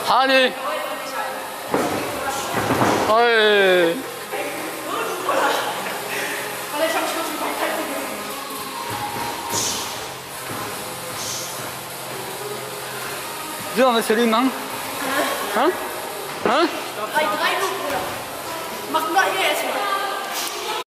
Hani? Oi. Sollen wir Celine machen? Hä? Hä? 3 Minuten. Mach mal hier erstmal.